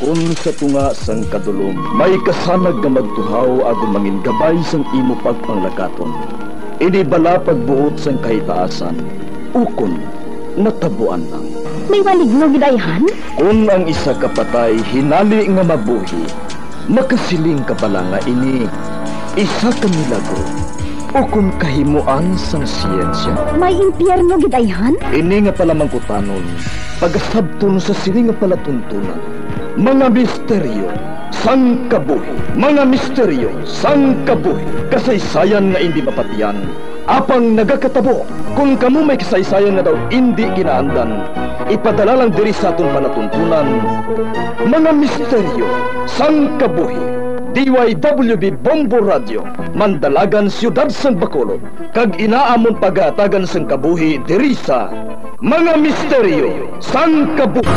Kung sa tunga sang kadulom, may kasanag nga magtuhaw agon mangin gabay sang imo pagpanglakaton. Ini bala pagbuot sang kahitaasan, ukon natabuan lang. May maligno gidayhan? Kung ang isa kapatay hinali nga mabuhi, makasiling ka pala nga ini isa ka milagro o kung kahimuan sang siyensya. May impyerno gidayhan? Ini nga pala mangkutanon, pagasabton sa sini nga pala tuntunan. Mga misteryo sang kabuhi, mga misteryo sang kabuhi, kasaysayan nga hindi mapatiyan, apang nagakatabo. Kung kamo may kasaysayan nga daw hindi ginaandan, ipadala lang diri sa atong palatuntunan. Mga misteryo sang kabuhi, DYWB Bombo Radio, Mandalagan, Siyudad sang Bacolod, kag inaamon pagatagan sang kabuhi diri sa Mga Misteryo sang Kabuhi.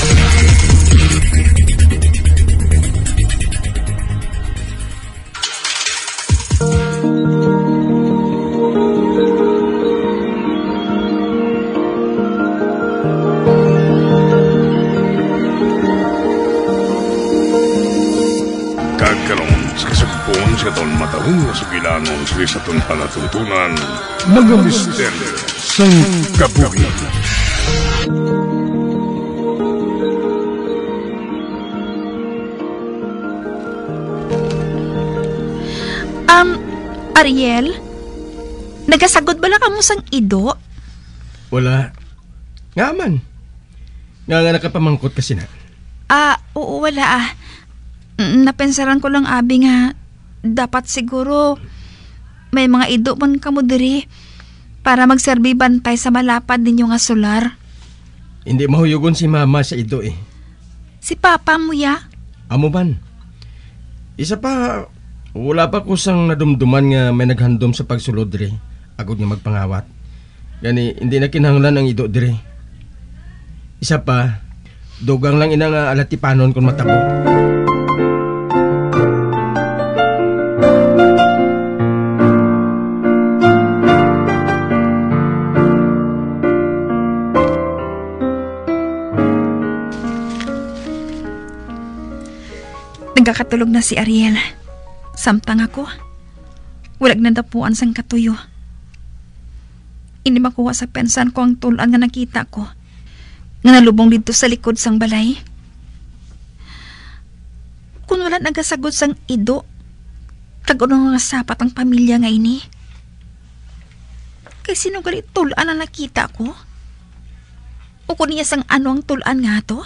Sa taon matahong sa bilanon sa itong palatuntunan, Mga Misteryo sang Kabuhi. Ariel? Nagasagod bala ka mo sang ido? Wala. Nga man. Nga nakapamangkot kasi na. Oo, wala Napensaran ko lang abi nga dapat siguro may mga ido man kamo diri para magserbi bantay sa malapad ninyo nga solar. Hindi mahuyugon si mama sa ido eh. Si papa mo ya? Amo man. Isa pa, wala pa ko sang nadumduman nga may naghandom sa pagsulod diri. Agod nga magpangawat. Gani, hindi na kinahanglan ang ido diri. Isa pa, dugang lang ina nga alatipanon kung matabo. Nagkakatulog na si Ariel. Samtang ako, walag nadapuan sang katuyo. Hindi makuha sa pensan ko ang tulan nga nakita ko, nga nalubong dito sa likod sang balay. Kung wala nagasagod sang ido, kagunong nga sapat ang pamilya nga ini. Kay sino galit tulan ang nakita ko? O kung niya sang ano ang tulan nga to?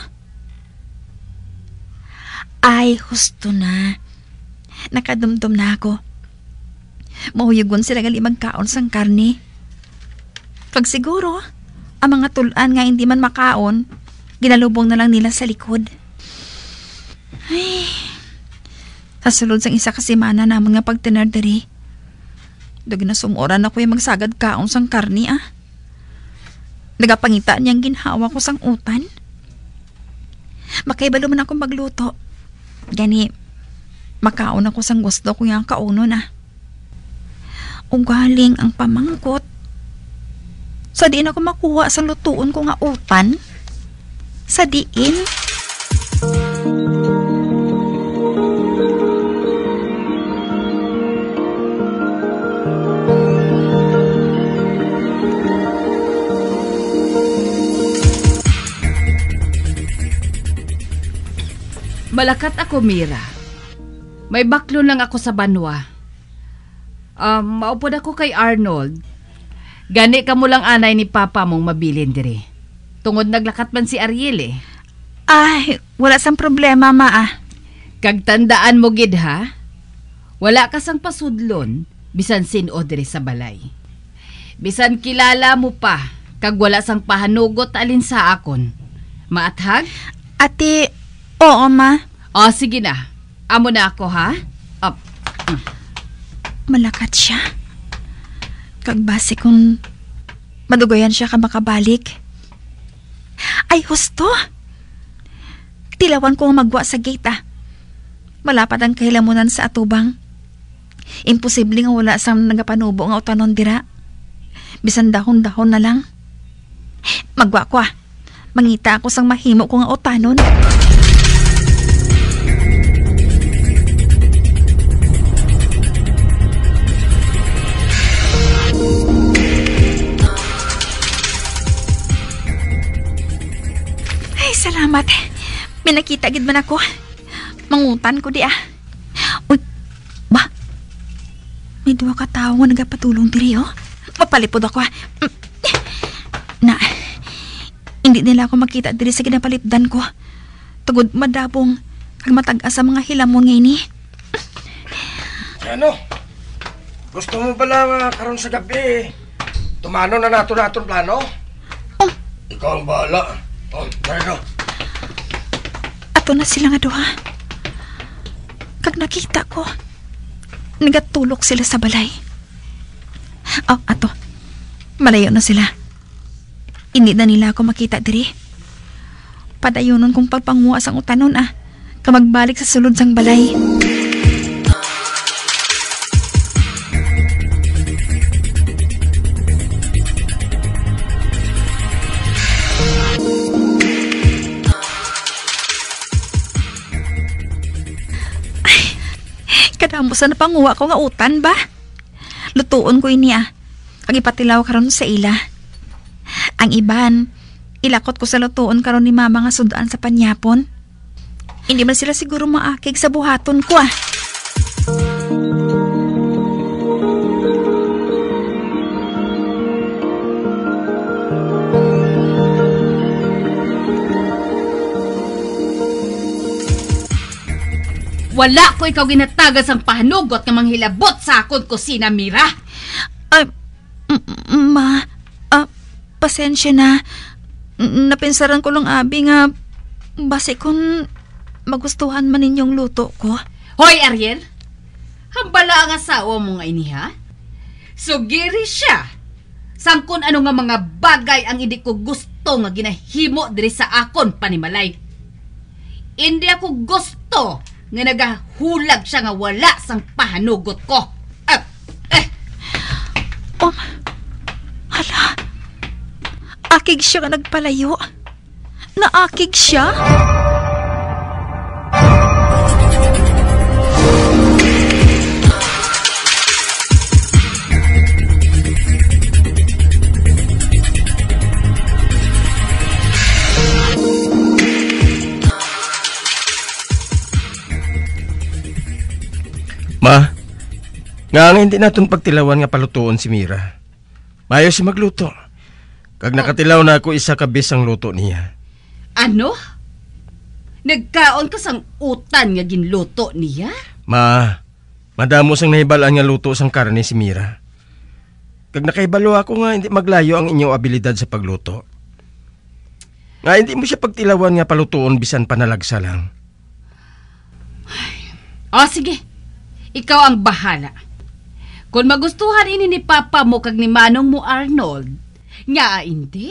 Ay, husto na. Nakadumdum na ako. Mahuyugon sila gali magkaon sang karne. Pag siguro, ang mga tulan nga hindi man makaon, ginalubong na lang nila sa likod. Ay, sa sulod sang isa kasimana na mga pagtinardari. Dagi na sumuran ako yung magsagad kaon sang karne Nagapangita niyang ginhawa ko sang utan. Makaibalo man akong magluto. Gani, makaon ako sang gusto ko yung kauno na. Ugaling ang pamangkot. Sa diin ako makuha sa lutuon ko nga utan. Sa diin. Malakat ako, Mira. May baklo lang ako sa banwa. Maupod ako kay Arnold. Gani ka mo lang anay ni Papa mong mabilin diri. Tungod naglakat man si Ariel eh. Ay, wala sang problema, ma. Kag tandaan mo gid ha, wala ka sang pasudlon, bisan sin-o diri sa balay. Bisan kilala mo pa, kag wala sang pahanugot alin sa akon. Maathag? Ate, oo, ma. O, sige na. Amo na ako, ha? Up. Malakat siya. Kag base kung madugoyan siya ka makabalik. Ay, husto. Tilawan ko magwa sa gate, Malapad ang kahilamunan sa atubang. Imposible nga wala sa nagapanubo nga utanon dira. Bisan dahon-dahon na lang. Magwa ko Mangita ako sang mahimo ko nga utanon. May nakita gid man ako. Mangutan ko di ah. Uy, ba? May duwa ka tao nga nagapatulong diri oh. Mapalipod ako ah. Na, hindi nila ako makita diri sa ginapalipdan ko. Tugod madabong kag matag-as sa mga hilamon ngayon eh. Ano? Gusto mo pala karon sa gabi? Tumano na nato plano? Oh. Ikaw ang bahala. Ano? Ato na sila nga duha. Kag nakita ko, nagatulok sila sa balay. Oh, ato. Malayo na sila. Hindi na nila ako makita diri. Padayunon kong pagpanguha sang utanon ah. Kamagbalik sa sulod sang balay. Kadamo sa napanguha ko nga utan ba? Lutuon ko ini ah. Kag ipatilaw karon sa ila. Ang iban, ilakot ko sa lutuon karon ni mama nga sudaan sa panyapon. Hindi man sila siguro maakig sa buhaton ko ah. Wala ko ikaw ginatagas ang pahanugot nga manghilabot sa akong kusina, Mira. Pasensya na. Napinsaran ko lang abi nga base kung magustuhan man ninyong luto ko. Hoy, Ariel! Hambala ang asawa mo nga ini, ha? Sugiri siya. Sangkon ano nga mga bagay ang hindi ko gusto nga ginahimo diri sa akon panimalay. Hindi ako gusto nga nagahulag siya nga wala sang pahanugot ko. Hala. Akig siya nga nagpalayo. Naakig siya? Ma, nga hindi natin pagtilawan nga palutuon si Mira. Mayo si magluto. Kag nakatilaw na ako isa kabis ang luto niya. Ano? Nagkaon ka sang utan nga ginluto niya? Madamo sang nahibalaan nga luto sang karne si Mira. Kag nakaibalo ako nga hindi maglayo ang inyong abilidad sa pagluto. Nga hindi mo siya pagtilawan nga palutuon bisan panalagsa lang. Sige. Ikaw ang bahala. Kung magustuhan ini ni Papa mo kag ni Manong mo Arnold, nga hindi.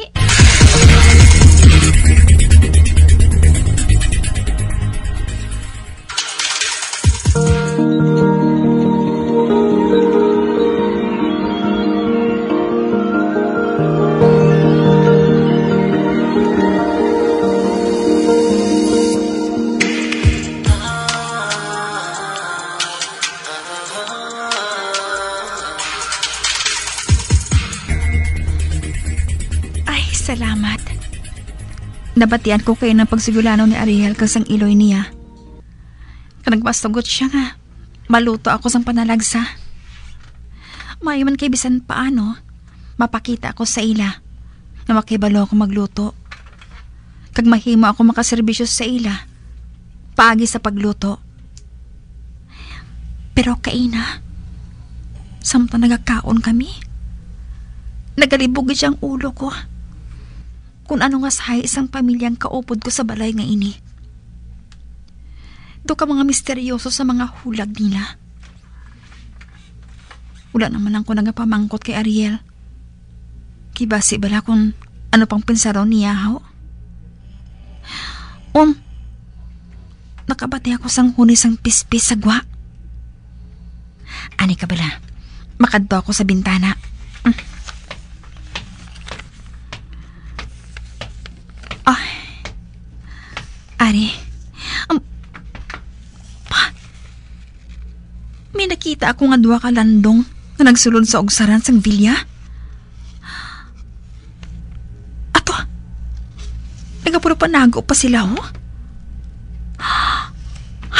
Salamat. Nabatian ko kayo ng pagsigulano ni Ariel kasang iloy niya. Kanagpastugot siya nga. Maluto ako sang panalagsa. Mayaman kay bisan paano, mapakita ako sa ila na makibalo ako magluto. Kag mahimo ako makaserbisyo sa ila, paagi sa pagluto. Pero kaina, samta nagakaon kami. Nagalibog siyang ulo ko. Kung ano nga sahay isang pamilyang kaupod ko sa balay nga ini. Do ka mga misteryoso sa mga hulag nila. Wala naman lang ko nagapamangkot kay Ariel. Kibasi bala kung ano pang pinsaron niya ho. Nakabati ako sang hunis ang pispis sa gwa. Ani ka bala, makadto ako sa bintana. Ari, may nakita ako nga duwa ka landong na nagsulod sa ogsaran sang vilya. Ato, nagapuro pa nago pa sila ho?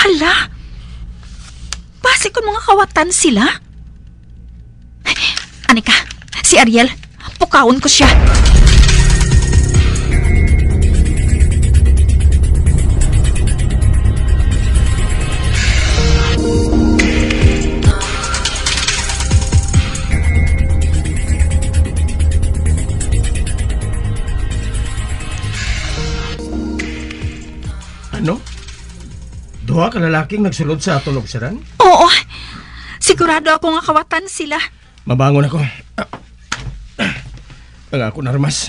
Hala! Base kung mga kawatan sila? Anika, si Ariel, pukawon ko siya. Ano? Duha ka lalaking nagsulod sa atong lobseran? Oo, sigurado ako nga kawatan sila. Mabangon ako. Ang ako narmas.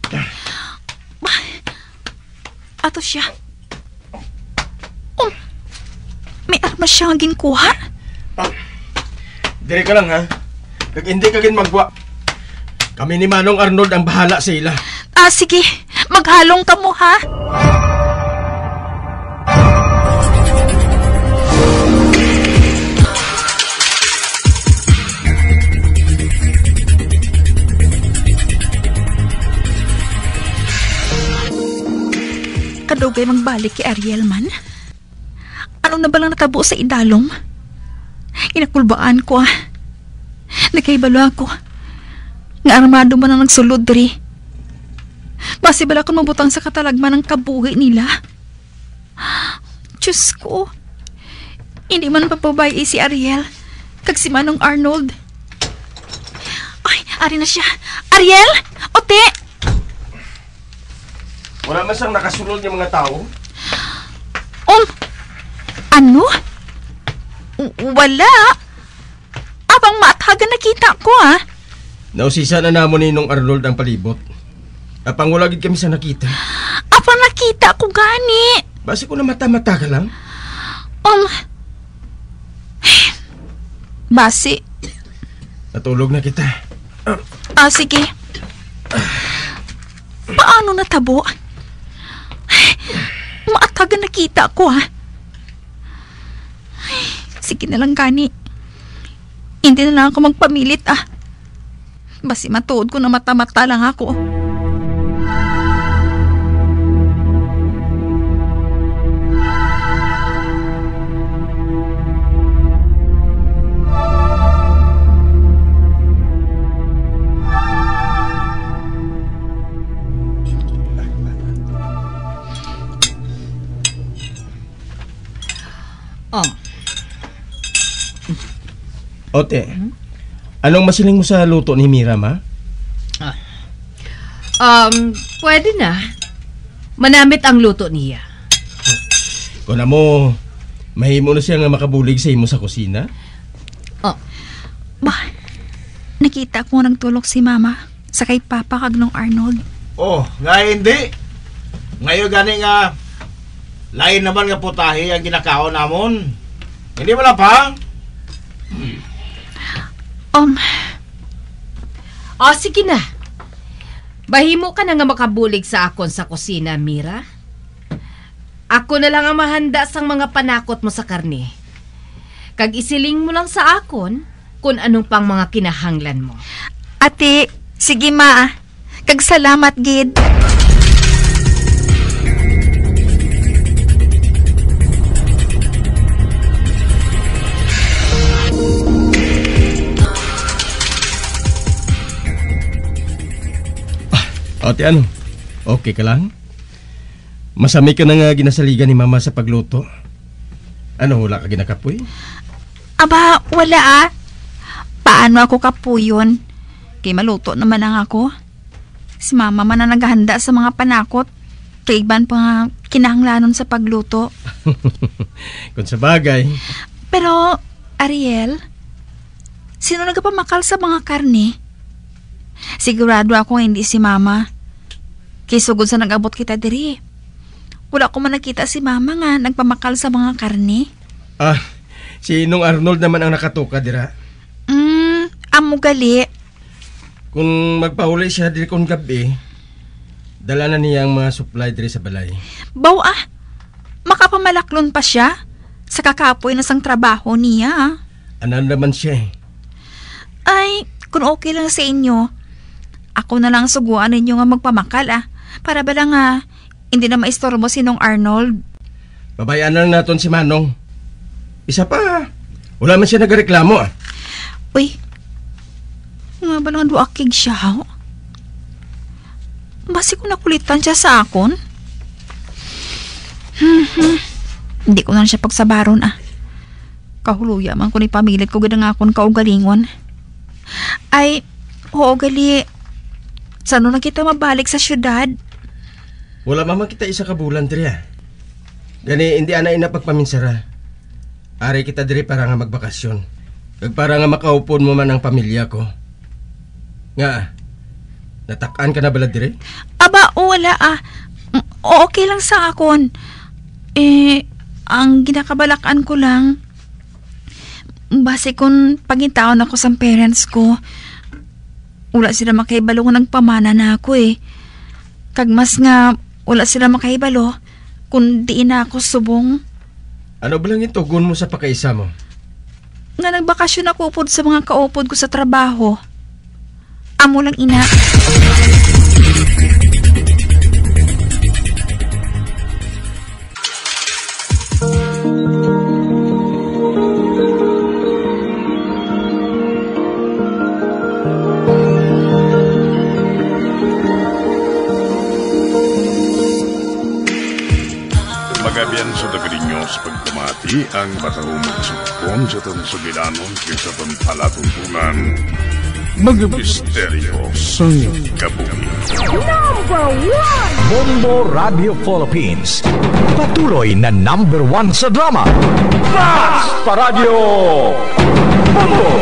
Ato siya. May armas siya nga ginkuha. Dire ka lang ha. Kag hindi ka gin magwa. Kami ni Manong Arnold ang bahala sa ila. Sige, maghalong ka mo ha. Kadugay magbalik kay Ariel man. Ano na ba lang natabo sa idalom? Inakulbaan ko Nakaibalo ako. Nga armado man ang nagsulod diri. Basi bala kung mabutang sa katalagman ng kabuhi nila. Diyos ko. Hindi man papabay si Ariel. Kag si Manong Arnold. Ay, ari na siya. Ariel! Ote! Wala man siyang nakasulod ng mga tao. Ano? Wala. Abang maatagan nakita ko Nausisa na namon ni Nong Arnold ang palibot. Apang wala gid kami sa nakita. Apang nakita ko gani. Basi ko na mata-mata ka lang. Basi. Natulog na kita. Sige. Paano natabo? Maatagan nakita ko Sige na lang gani. Hindi na lang ako magpamilit Basi matuod ko na mata-mata lang ako. Ote, anong masiling mo sa luto ni Mira, ma? Pwede na. Manamit ang luto niya. Kung na mo, mahimo na siya nga makabulig sa imo sa kusina? Ba, nakita ko nagtulog si Mama sa kay Papa kag Nong Arnold. Nga hindi. Ngayon gani nga, lain naman nga putahe ang ginakaon namon. Hindi mo lang pa? Sige na. Bahimo ka na nga makabulig sa akon sa kusina, Mira. Ako na lang ang mahanda sang mga panakot mo sa karne. Kag isiling mo lang sa akon kung anong pang mga kinahanglan mo. Ate, sige ma. Kag salamat gid. Ate, ano? Okay ka lang? Masami ka na nga ginasaligan ni Mama sa pagluto. Ano, wala ka ginakapoy? Aba, wala Paano ako kapuyon? Kay maluto naman ang ako. Si Mama man na naghahanda sa mga panakot. Kay iban pa nga kinahanglanon sa pagluto. Kung sa bagay. Pero, Ariel, sino nagapamakal sa mga karne? Sigurado ako hindi si Mama. Kay sugod sa nag-abot kita diri. Wala ko man nakita si Mama nga nagpamakal sa mga karne. Si Nong Arnold naman ang nakatuka dira. Amo gali. Kung magpahuli siya diri kung gabi, dala na niya ang mga supply diri sa balay. Baw makapamalaklon pa siya sa kakapoy na sang trabaho niya. Anan naman siya Ay, kung okay lang sa inyo, ako na lang suguan ninyo nga magpamakal para ba lang hindi na maistorbo si Nong Arnold. Babayaan na lang naton si Manong. Isa pa, wala man siya nagareklamo ah. Uy, nga ba lang duakig siya, ho? Basi ko nakulitan siya sa akon. Hindi ko na siya pagsabaron ah. Kahuluya man ko ni pamilit ko ganda nga akon kaugalingon. Ay, oo gali. Saan na kita mabalik sa syudad? Wala mamang kita isa ka bulan diri ah. Gani, hindi ana ina pagpaminsara. Ari kita diri para nga magbakasyon. Kag para nga makaupon mo man ang pamilya ko. Nga, natakan ka na bala diri? Aba, wala ah. Okay lang sa akon. Ang ginakabalakan ko lang, base kung pagitaon ako sa parents ko, wala sila makaibalo ng pamana na ako eh. Kag mas nga, wala sila makaibalo kung di na ako subong. Ano ba lang itugon mo sa pakaisa mo? Nga nagbakasyon ako upod sa mga kaupod ko sa trabaho. Amo lang ina. Magabian sa dagalinyo sa pagpamati ang batahumong sukon sa tansugilanon kaysa palatuntunan. Mga misteryo sa kabuhi. Bombo Radio Philippines. Patuloy na #1 sa drama. Basta Radio Bombo!